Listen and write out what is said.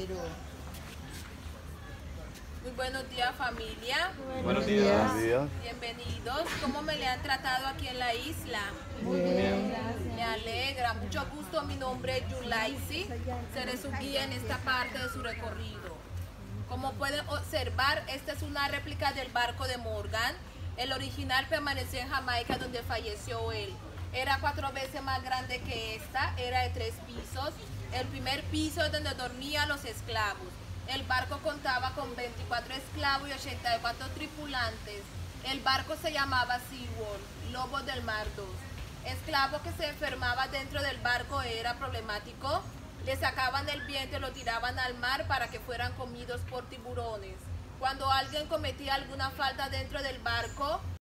crucero. Muy buenos días, familia. Buenos días. Buenos días. Bienvenidos. ¿Cómo me le han tratado aquí en la isla? Muy bien. Me alegra. Mucho gusto. Mi nombre es Yulaisi. Seré su guía en esta parte de su recorrido. Como pueden observar, esta es una réplica del barco de Morgan. El original permaneció en Jamaica, donde falleció él. Era 4 veces más grande que esta. Era de 3 pisos. El primer piso es donde dormían los esclavos. El barco contaba con 24 esclavos y 84 tripulantes. El barco se llamaba SeaWorld, Lobos del Mar 2. Esclavo que se enfermaba dentro del barco era problemático. Le sacaban el vientre y lo tiraban al mar para que fueran comidos por tiburones. Cuando alguien cometía alguna falta dentro del barco,